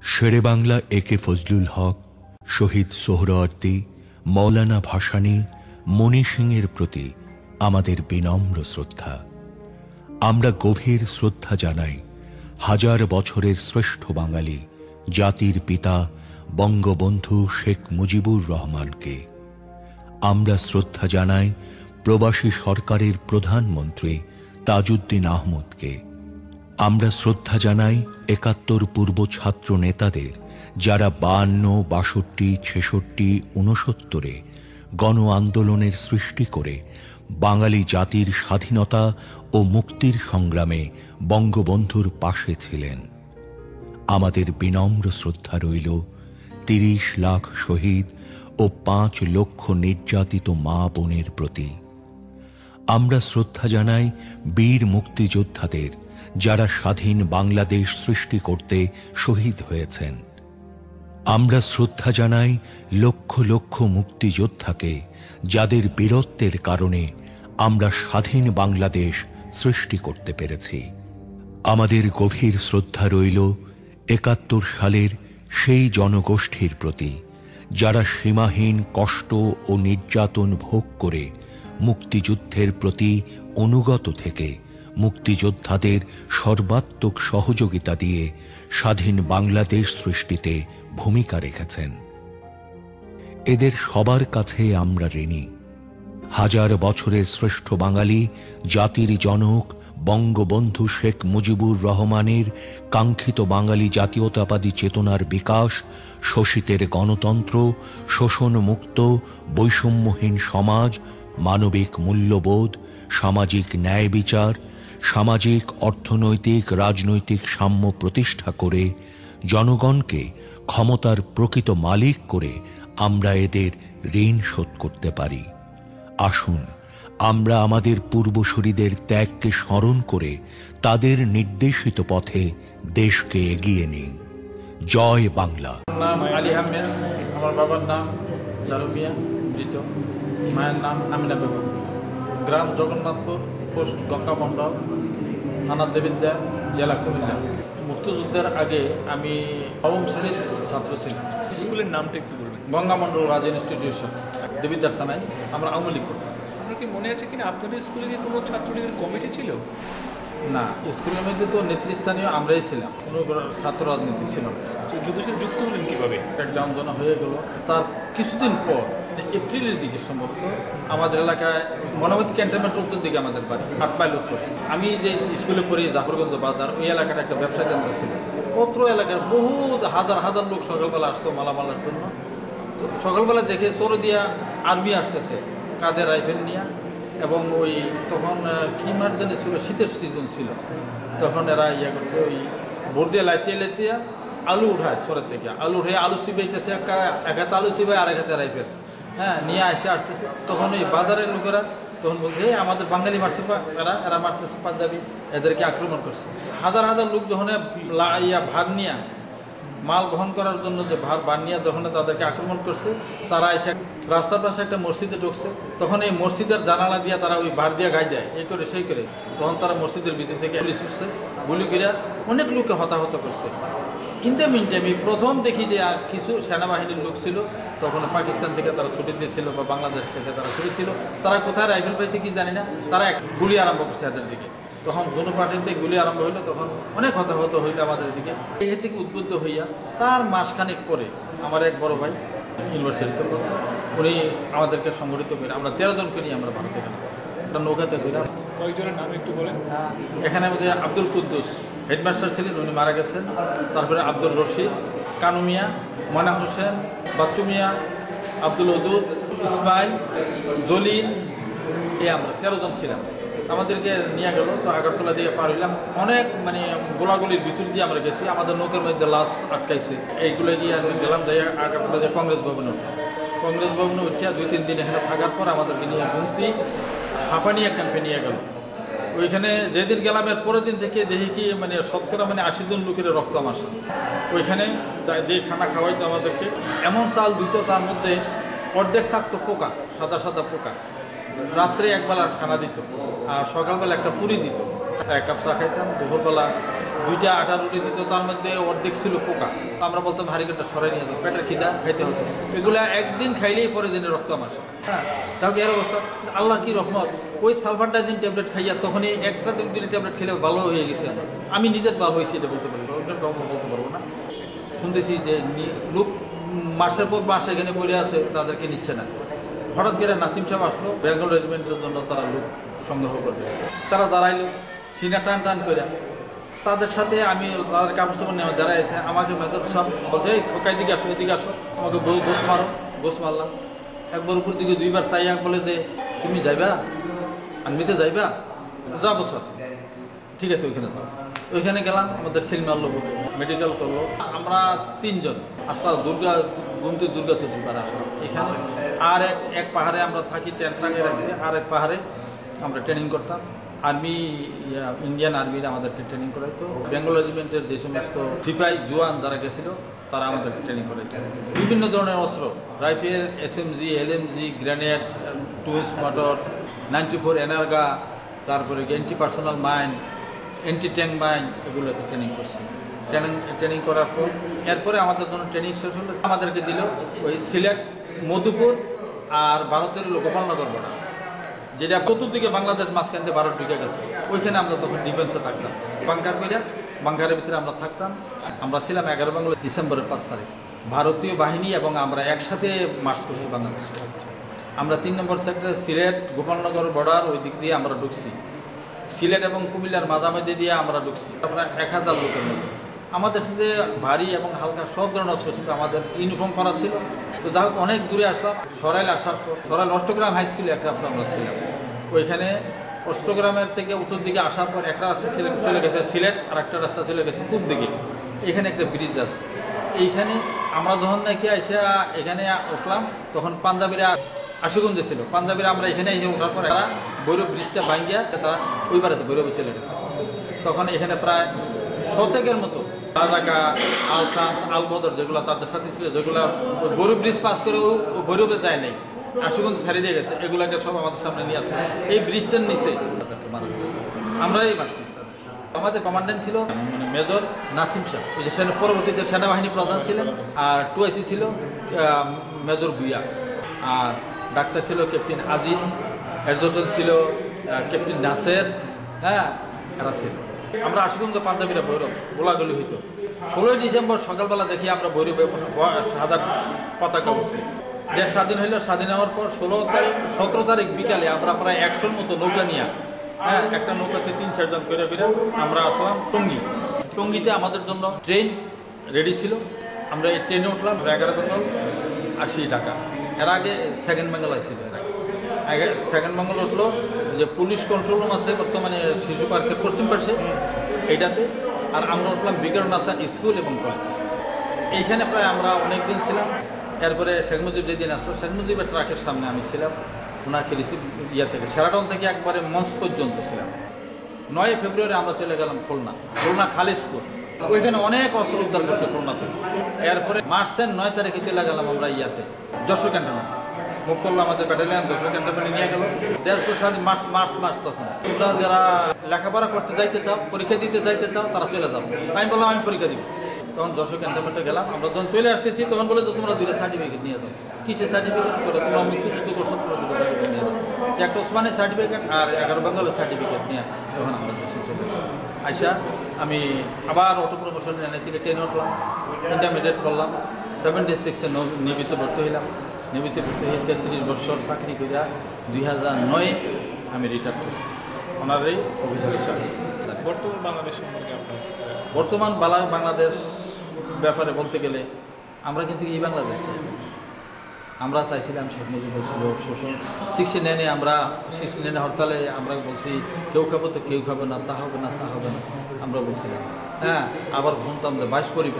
শেরে বাংলা একে ফজলুল হক, শহীদ সোহরাওয়ার্দী, মৌলানা ভাসানী, মণি সিংয়ের প্রতি আমাদের বিনম্র শ্রদ্ধা। আমরা গভীর শ্রদ্ধা জানাই হাজার বছরের শ্রেষ্ঠ বাঙালি জাতির পিতা বঙ্গবন্ধু শেখ মুজিবুর রহমানকে। আমরা শ্রদ্ধা জানাই প্রবাসী সরকারের প্রধানমন্ত্রী তাজউদ্দিন আহমদকে। আমরা শ্রদ্ধা জানাই ৭১ পূর্ব ছাত্র নেতাদের, যারা ৫২, ৬২, ৬৬, ৬৯-এ গণ আন্দোলনের সৃষ্টি করে বাঙালি জাতির স্বাধীনতা ও মুক্তির সংগ্রামে বঙ্গবন্ধুর পাশে ছিলেন। আমাদের বিনম্র শ্রদ্ধা রইল ৩০ লাখ শহীদ ও ৫ লক্ষ নির্যাতিত মা বোনের প্রতি। আমরা শ্রদ্ধা জানাই বীর মুক্তিযোদ্ধাদের, যারা স্বাধীন বাংলাদেশ সৃষ্টি করতে শহীদ হয়েছেন। আমরা শ্রদ্ধা জানাই লক্ষ লক্ষ মুক্তিযোদ্ধাকে, যাদের বীরত্বের কারণে আমরা স্বাধীন বাংলাদেশ সৃষ্টি করতে পেরেছি। আমাদের গভীর শ্রদ্ধা রইল ৭১ সালের সেই জনগোষ্ঠীর প্রতি, যারা সীমাহীন কষ্ট ও নির্যাতন ভোগ করে মুক্তিযুদ্ধের প্রতি অনুগত থেকে মুক্তিযোদ্ধাদের সর্বাত্মক সহযোগিতা দিয়ে স্বাধীন বাংলাদেশ সৃষ্টিতে ভূমিকা রেখেছেন। এদের সবার কাছে আমরা ঋণী। হাজার বছরের শ্রেষ্ঠ বাঙালি জাতির জনক বঙ্গবন্ধু শেখ মুজিবুর রহমানের কাঙ্ক্ষিত বাঙালি জাতীয়তাবাদী চেতনার বিকাশ, শোষিতের গণতন্ত্র, শোষণমুক্ত বৈষম্যহীন সমাজ, মানবিক মূল্যবোধ, সামাজিক ন্যায় বিচার, সামাজিক অর্থনৈতিক রাজনৈতিক সাম্য প্রতিষ্ঠা করে জনগণকে ক্ষমতার প্রকৃত মালিক করে আমরা এদের ঋণ শোধ করতে পারি। আসুন আমরা আমাদের পূর্বসূরীদের ত্যাগকে স্মরণ করে তাদের নির্দেশিত পথে দেশকে এগিয়ে নিই। জয় বাংলা। নাম আলী আহমেদ, আমার বাবার নাম জারুমিয়া মৃত, মায়ের নাম আমিনা বেগম, গ্রাম জগন্নাথপুর, পোস্ট গঙ্গামন্ডল, থানা দেবিদ্যা, জেলা কুমিল্লা। মুক্তিযুদ্ধের আগে আমি নবম শ্রেণীর ছাত্র ছিলাম। স্কুলের নামটা একটু বলবেন? গঙ্গামন্ডল রাজ ইনস্টিটিউশন, দেবিদ্যার থানায়। আমরা আওয়ামী লীগ করতাম। আপনার কি মনে আছে কিনা আপনাদের স্কুলে কি কোনো ছাত্রলীগের কমিটি ছিল? না, স্কুলের মধ্যে তো নেতৃস্থানীয় আমরাই ছিলাম, কোনো ছাত্র রাজনীতি ছিল না। যুদ্ধের সাথে যুক্ত হলেন কীভাবে? একটা আন্দোলন হয়ে গেল, তার কিছুদিন পর এপ্রিলের দিকে সম্ভবত আমাদের এলাকায় মনাবতী ক্যান্টনমেন্ট উত্তর দিকে আমাদের বাড়ি, ৮ মাইল উত্তরে। আমি যে স্কুলে পড়ি জাফরগঞ্জ বাজার, ওই এলাকাটা একটা ব্যবসা কেন্দ্র ছিল। পত্র এলাকার বহু হাজার হাজার লোক সকালবেলা আসতো মালামালার জন্য। তো সকালবেলা দেখে চরদিয়া আর্মি আসতেছে কাঁধে রাইফেল নিয়ে, এবং ওই তখন কি মাস জানি ছিল, শীতের সিজন ছিল। তখন এরা ইয়ে করছে, ওই ভোর দিয়ে লাইতিয়া আলু উঠায় চরের থেকে, আলু উঠে আলু চিবাইতেছে, এক হাতে আলু চিবাই আর এক হাতে রাইফেল নিয়ে আসতেছে। তখন ওই বাজারের লোকেরা তখন বলছে, আমাদের বাঙালি মারছে, এরা মারতেছে পাঞ্জাবি, এদেরকে আক্রমণ করছে। হাজার হাজার লোক যখন ভার নিয়ে মাল বহন করার জন্য যে ভার নিয়ে যখন তাদেরকে আক্রমণ করছে, তারা এসে রাস্তার পাশে একটা মসজিদে ঢুকছে। তখন এই মসজিদের জানালা দিয়ে তারা ওই ভার দিয়ে গায়ে দেয়, এই করে সেই করে। তখন তারা মসজিদের ভিতর থেকে গুলি ছুটছে, গুলি করে অনেক লোককে হতাহত করছে। ইন দ্য মিন টাইম প্রথম দেখি যে কিছু সেনাবাহিনীর লোক ছিল, তখন পাকিস্তান থেকে তারা ছুটি দিয়েছিল বা বাংলাদেশ থেকে তারা ছুটি ছিল। তারা কোথায় রাইফেল পেয়েছে কি জানি না, তারা এক গুলি আরম্ভ করছে এদের দিকে। তখন দুনো পার্টিতে গুলি আরম্ভ হইলো, তখন অনেক হতাহত হইলো আমাদের দিকে। এই থেকে উদ্বুদ্ধ হইয়া তার মাসখানেক পরে আমার এক বড় ভাই ইউনিভার্সিটিতে পড়তো, উনি আমাদেরকে সংগঠিত করে আমরা 13 জনকে নিয়ে আমরা ভারতে গেলাম একটা নৌকাতে ঘুরে। কয়েকজনের নাম একটু বলেন? এখানে আমাদের আব্দুল কুদ্দুস হেডমাস্টার ছিলেন, উনি মারা গেছেন। তারপরে আব্দুল রশিদ, কানু মিয়া, ময়না হোসেন, বাচ্চু মিয়া, আব্দুল ওদুদ, ইসমাইল, জলিল, এই আমরা 13 জন ছিলাম। আমাদেরকে নিয়ে গেল, তো আগরতলা দিয়ে পার হইলাম। অনেক মানে গোলাগুলির ভিতর দিয়ে আমরা গেছি, আমাদের নৌকের মধ্যে লাশ আটকাইছে। এইগুলো গিয়ে আমি গেলাম, যাই আগরতলা যে কংগ্রেস ভবনে উঠলাম। কংগ্রেস ভবনে উঠিয়া 2-3 দিন এখানে থাকার পর আমাদেরকে নিয়ে গুমতি হাঁপানিয়া ক্যাম্পে নিয়ে গেল। ওইখানে যেদিন গেলাম এর পরের দিন থেকে দেখি কি মানে শতকরা 80 জন লোকের রক্ত আসে। ওইখানে যে খানা খাওয়াইতো আমাদেরকে, এমন চাল দিত তার মধ্যে অর্ধেক থাকতো পোকা, সাদা সাদা পোকা। রাত্রে একবেলা খানা দিত, আর সকালবেলা একটা পুরি দিত। 1 কাপ চা খাইতাম, দুপুরবেলা 2টা আটা রুটি দিত, তার মধ্যে অর্ধেক ছিল পোকা। আমরা বলতাম হারিকেনটা সরাই নিয়ে যাবো, পেটের খিদা খাইতে হতো। এগুলা একদিন খাইলেই পরের দিনে রক্ত আসে। হ্যাঁ, তাহলে এর অবস্থা। আল্লাহ কি রহমত, ওই সালফারডাইজিন ট্যাবলেট খাইয়া তখনই একটা 2 দিনের ট্যাবলেট খেলে ভালো হয়ে গেছে। আমি নিজের ভালো হয়েছি এটা বলতে পারবো, বলতে পারবো না। শুনতেছি যে লোক মাসের পর মাস এখানে পড়ে আছে, তাদেরকে নিচ্ছে না। হঠাৎ করে নাসিম সাহেব আসলো, বেঙ্গল রেজিমেন্টের জন্য তারা লোক সংগ্রহ করবে। তারা দাঁড়াইলো সিনা টান টান করে, তাদের সাথে আমি তাদের কাপড় চাপড় নিয়ে দাঁড়াইছে। আমাকে মেজর সব বলছে, এই খোকা এদিকে আসো, এদিকে আসো, আমাকে গোস মারো। গোস মারলাম একবার, উপর দিকে 2বার চাইয়া বলে যে তুমি যাইবা, আনমিতে যাইবা, যাবো স্যার, ঠিক আছে। ওইখানে গেলাম, আমাদের সিল মারলো, মেডিকেল করলো। আমরা 3 জন আসলাম, গুমতি দুর্গা চৌধুরী পাড়া আসলাম এখানে। আর এক পাহাড়ে আমরা থাকি, টেন্ট টাঙিয়ে রাখছি। আর এক পাহাড়ে আমরা ট্রেনিং করতাম। আর্মি, ইন্ডিয়ান আর্মির আমাদেরকে ট্রেনিং করাইতো। বেঙ্গল রেজিমেন্টের যে সমস্ত সিপাহি জওয়ান যারা গেছিল তারা আমাদেরকে ট্রেনিং করাইতো। বিভিন্ন ধরনের অস্ত্র, রাইফেল, SMG, LMG, গ্রেনেড, টুইন্স মোটর, 94 এনার্গা, তারপরে anti personal mine, anti tank mine, এগুলোতে ট্রেনিং করছি। ট্রেনিং করার পর এরপরে আমাদের জন্য ট্রেনিং শেষ হলে আমাদেরকে দিল ওই সিলেট, মধুপুর আর ভারতের গোপালনগর বর্ডার, যেটা চতুর্দিকে বাংলাদেশ, মাঝখানে ভারত ঢুকে গেছে। ওইখানে আমরা তখন ডিফেন্সে থাকতাম, বাংকার কইরা, বাংকারের ভিতরে আমরা থাকতাম। আমরা ছিলাম 11 বাংলা ডিসেম্বরের 5 তারিখ। ভারতীয় বাহিনী এবং আমরা একসাথে মার্চ করছি বাংলাদেশে। আমরা 3 নম্বর সেক্টরে সিলেট, গোপালনগর বর্ডার ওই দিক দিয়ে আমরা ঢুকছি। সিলেট এবং কুমিল্লার মাঝামাঝি দিয়ে আমরা ঢুকছি। আমরা 1000 লোকের মতো। আমাদের সাথে ভারী এবং হালকা সব ধরনের অস্ত্র ছিল, আমাদের ইউনিফর্ম পরা ছিল। তো যাই হোক, অনেক দূরে আসলাম। সরাইল আসার পর সরাইল অষ্টগ্রাম হাই স্কুলে এক রাত্রে আমরা ছিলাম। ওইখানে অষ্টগ্রামের থেকে উত্তর দিকে আসার পর একটা রাস্তা চলে গেছে সিলেট, আর একটা রাস্তা চলে গেছে পূব দিকে। এখানে একটা ব্রিজ আছে। এইখানে আমরা যখন নাকি এখানে উঠলাম, তখন পাঞ্জাবিরা আশুগঞ্জে ছিল। পাঞ্জাবিরা আমরা এখানে এসে ওঠার পরে তারা ভৈরব ব্রিজটা ভাঙ্গিয়া তারা ওই পারে ভৈরবে চলে গেছে। তখন এখানে প্রায় 100 মতো রাজাকা, আলসামস, আলবদর যেগুলো তাদের সাথে ছিল, যেগুলো ভৈরব ব্রিজ পাস করে ভৈরবে যায় নাই, আশুগঞ্জ ছাড়িয়ে দিয়ে গেছে, এগুলাকে সব আমাদের সামনে নিয়ে আসলো। এই ব্রিজটার নিচে তাদেরকে মারা গেছে, আমরাই মারছি। আমাদের কমান্ডেন্ট ছিল মানে মেজর নাসিম শাহ, ওই যে পরবর্তীতে সেনাবাহিনী প্রধান ছিলেন। আর 2IC ছিল মেজর ভুইয়া। আর ডাক্তার ছিল ক্যাপ্টেন আজিজ, অ্যাডজুটেন্ট ছিল ক্যাপ্টেন নাসের। হ্যাঁ, এরা ছিল। আমরা আশুগঞ্জ পাঞ্জাবিরা ভৈরব গোলাগুলি হইতো। 16 ডিসেম্বর সকালবেলা দেখি আমরা ভৈরবে সাদা পতাকা উঠছি। দেশ স্বাধীন হইল। স্বাধীন হওয়ার পর 17 তারিখ বিকালে আমরা প্রায় 100 মতো নৌকা নিয়ে, হ্যাঁ, একটা নৌকাতে 3-4 জন করে আমরা আসলাম টঙ্গী। টঙ্গীতে আমাদের জন্য ট্রেন রেডি ছিল। আমরা এই ট্রেনে উঠলাম 11 বেঙ্গল 80 ঢাকা। এর আগে সেকেন্ড বেঙ্গল আসছিল। এর আগে সেকেন্ড বেঙ্গল উঠলো যে পুলিশ কন্ট্রোল রুম আছে বর্তমানে শিশু পার্কের পশ্চিম পাশে, এইটাতে। আর আমরা উঠলাম বিকরণাসা স্কুল এবং কলেজ। এইখানে প্রায় আমরা অনেক দিন ছিলাম। এরপরে শেখ মুজিব যেদিন আসলো, শেখ মুজিবের ট্রাকের সামনে আমি ছিলাম। ওনাকে রিসিভ থেকে সেরাটন থেকে একবারে মঞ্চ পর্যন্ত ছিলাম। 9 ফেব্রুয়ারি আমরা চলে গেলাম খুলনা খালিশপুর। ওইখানে অনেক অস্ত্র উদ্ধার করছে খুলনা থেকে। এরপরে মার্চের 9 তারিখে চলে গেলাম আমরা যশোর ক্যান্টনমেন্ট। মুখ করলো আমাদের ব্যাটালিয়ান যশোর ক্যান্টনমেন্টে নিয়ে গেল। দেশ তো স্বাধীন মার্চ তখন। তোমরা যারা লেখাপড়া করতে যাইতে চাও, পরীক্ষা দিতে যাইতে চাও, তারা চলে যাও। আমি বললাম আমি পরীক্ষা দিব। তখন যশোর ক্যান্টনমেন্টে গেলাম। আমরা যখন চলে আসতেছি তখন বলে তো তোমরা 2টা সার্টিফিকেট নিয়ে যাও। কিসের সার্টিফিকেট? করে তোমরা মুক্তিযুদ্ধ করছো, তোমরা 2টা সার্টিফিকেট নিয়ে যাও। একটা ওসমানের সার্টিফিকেট আর 11 বেঙ্গলের সার্টিফিকেট নিয়ে তখন আমরা দেশে চলে এসেছি। আইসা আমি আবার অটো প্রমোশন লাইন থেকে ট্রেনে উঠলাম, ইন্টারমিডিয়েট করলাম। 76-এ নেভিতে ভর্তি হইলাম। নেভিতে ভর্তি হয়ে 33 বছর চাকরি করিয়া 2009-এ আমি রিটায়ার করছি অনারারি অফিসার হিসাবে। বর্তমান বাংলাদেশ সম্পর্কে আপনার বর্তমান বাংলাদেশ ব্যাপারে বলতে গেলে আমরা কিন্তু এই বাংলাদেশ চাই। আমরা চাইছিলাম শেখ মুজিব বলছিল শোষণ 69-এ আমরা 69 হরতালে আমরা বলছি কেউ খাবো তো কেউ খাবে না, তা হবে না, তা হবে না আমরা বলছিলাম। হ্যাঁ, আবার শুনতাম যে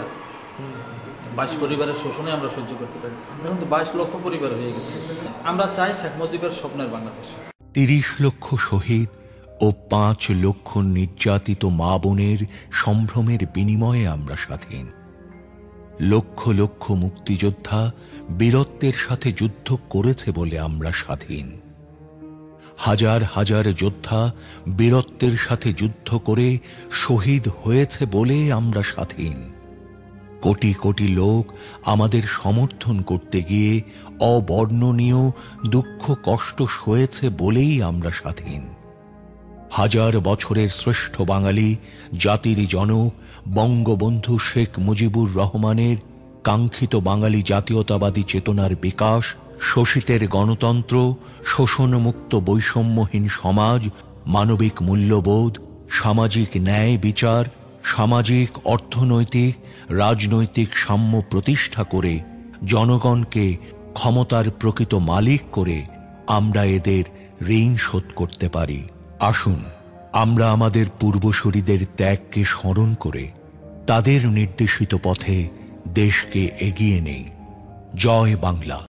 22 পরিবারের শোষণে আমরা সহ্য করতে পারি। এখন তো 22 লক্ষ পরিবার হয়ে গেছে। আমরা চাই শেখ মুজিবের স্বপ্নের বাংলাদেশ। 30 লক্ষ শহীদ ও 5 লক্ষ নির্যাতিত মা বোনের সম্ভ্রমের বিনিময়ে আমরা স্বাধীন। লক্ষ লক্ষ মুক্তিযোদ্ধা বীরত্বের সাথে যুদ্ধ করেছে বলে আমরা স্বাধীন। হাজার হাজার যোদ্ধা বীরত্বের সাথে যুদ্ধ করে শহীদ হয়েছে বলে আমরা স্বাধীন। কোটি কোটি লোক আমাদের সমর্থন করতে গিয়ে অবর্ণনীয় দুঃখ কষ্ট সয়েছে বলেই আমরা স্বাধীন। হাজার বছরের শ্রেষ্ঠ বাঙালি জাতির জনক বঙ্গবন্ধু শেখ মুজিবুর রহমানের কাঙ্ক্ষিত বাঙালি জাতীয়তাবাদী চেতনার বিকাশ, শোষিতের গণতন্ত্র, শোষণমুক্ত বৈষম্যহীন সমাজ, মানবিক মূল্যবোধ, সামাজিক ন্যায় বিচার, সামাজিক অর্থনৈতিক রাজনৈতিক সাম্য প্রতিষ্ঠা করে জনগণকে ক্ষমতার প্রকৃত মালিক করে আমরা এদের ঋণ শোধ করতে পারি। আসুন আমরা আমাদের পূর্বসূরীদের ত্যাগকে স্মরণ করে তাদের নির্দেশিত পথে দেশকে এগিয়ে নেই। জয় বাংলা।